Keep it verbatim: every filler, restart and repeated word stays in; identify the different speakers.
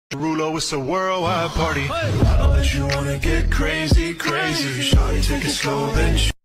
Speaker 1: Rulo, it's a worldwide party. I know that you wanna get crazy, crazy. Shawty, take it slow, then